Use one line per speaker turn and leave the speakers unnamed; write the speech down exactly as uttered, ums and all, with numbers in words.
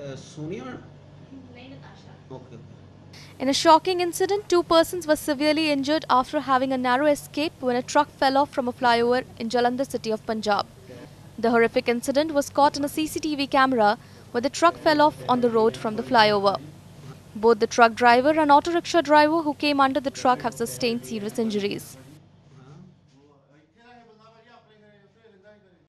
Uh, Sonia? Okay.
In a shocking incident, two persons were severely injured after having a narrow escape when a truck fell off from a flyover in Jalandhar city of Punjab. The horrific incident was caught on a C C T V camera where the truck fell off on the road from the flyover. Both the truck driver and auto rickshaw driver who came under the truck have sustained serious injuries.